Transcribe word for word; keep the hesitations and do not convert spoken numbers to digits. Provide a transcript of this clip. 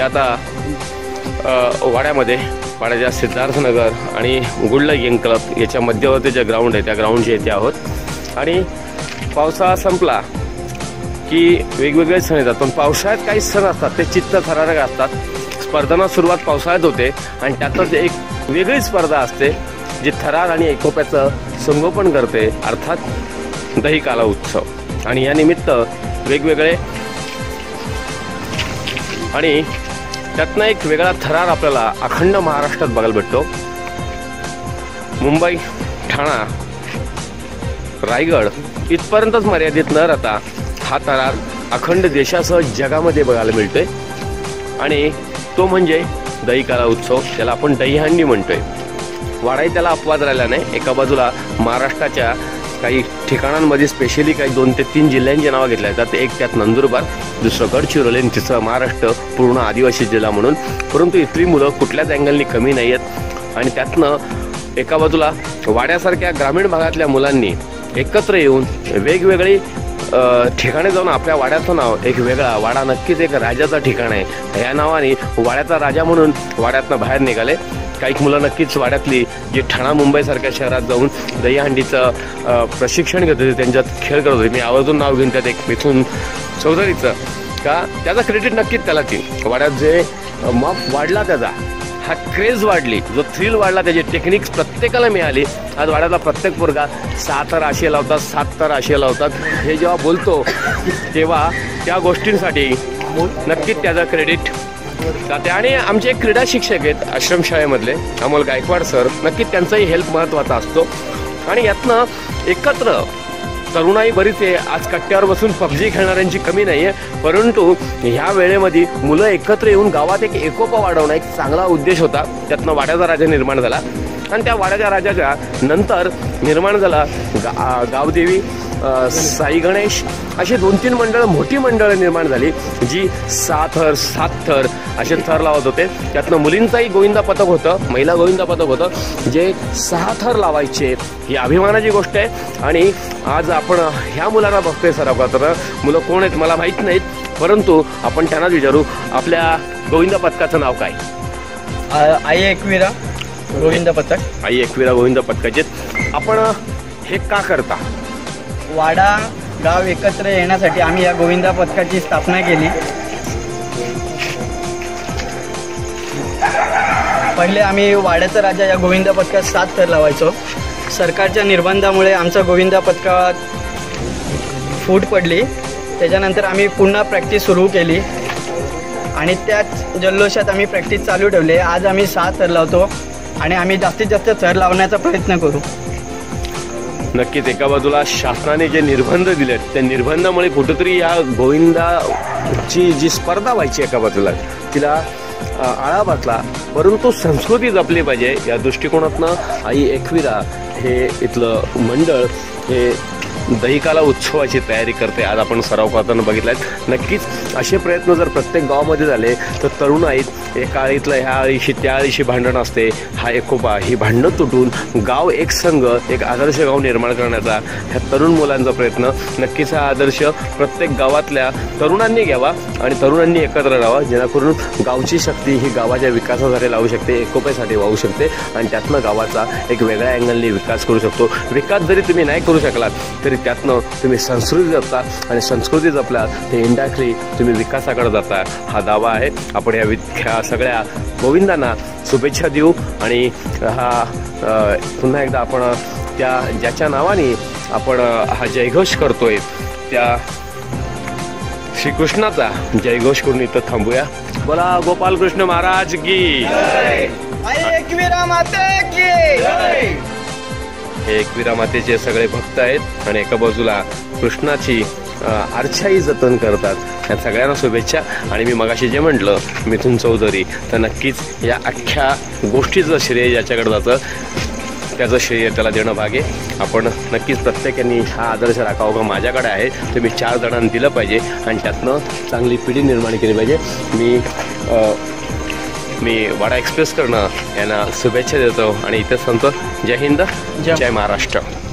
आता वाड्यामध्ये वाड्याच्या सिद्धार्थनगर आणि गुडला गेम क्लब याच्या मध्यवर्ती जे ग्राउंड आहे त्या ग्राउंडचे येथे आहोत। आणि पावसाळा संपला की वेगवेगळे सण येतात, पण पावसाळ्यात काही सण असतात ते चित्त थरारक असतात। स्पर्धांना सुरुवात पावसाळ्यात होते आणि त्यातच एक वेगळी स्पर्धा असते जी थरार आणि एकोप्याचं संगोपन करते, अर्थात दहीकाला उत्सव। आणि या निमित्त वेगवेगळे आणि त्यातनं एक वेगळा थरार आपल्याला अखंड महाराष्ट्रात बघायला भेटतो। मुंबई, ठाणा, रायगड इथपर्यंतच मर्यादित न राहता हा थरार अखंड देशासह जगामध्ये बघायला मिळतोय आणि तो म्हणजे दहीकाला उत्सव, त्याला आपण दहीहंडी म्हणतोय। वाडाही त्याला अपवाद राहिला नाही। एका बाजूला महाराष्ट्राच्या काही ठिकाणांमध्ये स्पेशली काही दोन ते तीन जिल्ह्यांची नावं घेतल्या जातात। एक त्यात नंदुरबार, दुसरं गडचिरोली आणि तिसरं महाराष्ट्र पूर्ण आदिवासी जिल्हा म्हणून। परंतु इथली मुलं कुठल्याच अँगलनी कमी नाही आहेत आणि त्यातनं एका बाजूला वाड्यासारख्या ग्रामीण भागातल्या मुलांनी एकत्र येऊन वेगवेगळी ठिकाणी जाऊन आपल्या वाड्याचं नाव एक वेगळा, वाडा नक्कीच एक राजाचा ठिकाण आहे या नावाने वाड्याचा राजा म्हणून वाड्यातनं बाहेर निघाले। काही मुलं नक्कीच वाड्यातली जी ठाणा मुंबईसारख्या शहरात जाऊन दहीहंडीचं प्रशिक्षण घेत होते, त्यांच्यात खेळ करत होते। मी आवर्जून नाव घेऊन त्यात एक मिथून चौधरीचं, का त्याचा क्रेडिट नक्कीच त्याला ती वाड्यात जे मॉप वाढला, त्याचा हा क्रेज वाढली, जो थ्रिल वाढला, त्याची टेक्निक्स प्रत्येकाला मिळाली। आज वाड्यातला प्रत्येक पोरगा सहा तर आशे लावतात, सात तर आशे लावतात। हे जेव्हा बोलतो तेव्हा त्या गोष्टींसाठी नक्कीच त्याचा क्रेडिट जाते। आणि आमचे एक क्रीडा शिक्षक आहेत आश्रमशाळेमधले अमोल गायकवाड सर, नक्कीच त्यांचाही हेल्प महत्त्वाचा असतो। आणि यातनं एकत्र तरुणाई बरीच आहे। आज कट्ट्यावर बसून पबजी खेळणाऱ्यांची कमी नाही आहे, परंतु ह्या वेळेमध्ये मुलं एकत्र येऊन गावात एक एकोपा वाढवणं एक चांगला उद्देश होता। त्यातनं वाड्याचा राजा निर्माण झाला आणि त्या वाड्याच्या राजाच्या नंतर निर्माण झाला गा गावदेवी, साई गणेश अशी दोन तीन मंडळं, मोठी मंडळं निर्माण झाली जी सहा थर सात थर असे थर लावत होते। त्यातनं मुलींचाही गोविंदा पथक होतं, महिला गोविंदा पथक होतं जे सहा थर लावायचे। ही अभिमानाची गोष्ट आहे। आणि आज आपण ह्या मुलांना बघतोय सराव तर मुलं कोण आहेत मला माहीत नाहीत, परंतु आपण त्यांनाच विचारू आपल्या गोविंदा पथकाचं नाव काय? आई एकविरा गोविंदा पथक। आई एकविरा गोविंदा पथकाचे आपण हे का करता? वाडा गाव एकत्र येण्यासाठी आम्ही या गोविंदा पथकाची स्थापना केली। पहिले आम्ही वाड्याचा राजा या गोविंदा पथकात सात थर लावायचो। सरकारच्या निर्बंधामुळे आमचा गोविंदा पथकात फूट पडली, त्याच्यानंतर आम्ही पुन्हा प्रॅक्टिस सुरू केली आणि त्याच जल्लोषात आम्ही प्रॅक्टिस चालू ठेवली। आज आम्ही सहा थर लावतो आणि आम्ही जास्तीत जास्त थर लावण्याचा प्रयत्न करू। नक्कीच एका बाजूला शासनाने जे निर्बंध दिलेत त्या निर्बंधामुळे कुठेतरी या गोविंदाची जी स्पर्धा व्हायची एका बाजूला तिला आळा बसला, परंतु संस्कृती जपली पाहिजे या दृष्टिकोनातनं आई एकविरा हे इथलं मंडळ हे दहीकाला उत्सवाची तयारी करते। आज आपण सराव करताना बघितला आहे। नक्कीच असे प्रयत्न जर प्रत्येक गावामध्ये झाले तर तरुणाईत एका आळीतलं ह्या आळीशी त्या आळीशी भांडण असते, हा एकोपा ही भांडणं तुटून गाव एक संघ एक आदर्श गाव निर्माण करण्याचा ह्या तरुण मुलांचा प्रयत्न नक्कीच हा आदर्श प्रत्येक गावातल्या तरुणांनी घ्यावा आणि तरुणांनी एकत्र राहावा, जेणेकरून गावची शक्ती ही गावाच्या विकासासाठी लावू शकते, एकोप्यासाठी वाहू शकते आणि त्यातनं गावाचा एक वेगळ्या अँगलने विकास करू शकतो। विकास जरी तुम्ही नाही करू शकलात तरी त्यातनं तुम्ही संस्कृती जपता आणि संस्कृती जपल्या ते इंडायरेक्टली तुम्ही विकासाकडे जाता, हा दावा आहे। आपण या ह्या सगळ्या गोविंदांना शुभेच्छा देऊ आणि हा पुन्हा एकदा आपण त्या ज्याच्या नावाने आपण हा जयघोष करतोय त्या श्रीकृष्णाचा जयघोष करून इथं थांबूया। बोला गोपालकृष्ण महाराज की जय, आई एकविरा माते की जय। हे एकविरा मातेचे सगळे भक्त आहेत आणि एका बाजूला कृष्णाची अर्चाही जतन करतात। या सगळ्यांना शुभेच्छा। आणि मी मगाशी जे म्हटलं मिथून चौधरी, तर नक्कीच या अख्ख्या गोष्टीचं श्रेय ज्याच्याकडे जातं त्याचं श्रेय त्याला देणं भाग आहे। आपण नक्कीच प्रत्येकाने हा आदर्श राखावा का माझ्याकडे आहे तुम्ही चार जणांना दिलं पाहिजे आणि त्यातनं चांगली पिढी निर्माण केली पाहिजे। मी मी वाडा एक्सप्रेस करणं यांना शुभेच्छा देतो आणि इथं सांगतो जय हिंद जय महाराष्ट्र।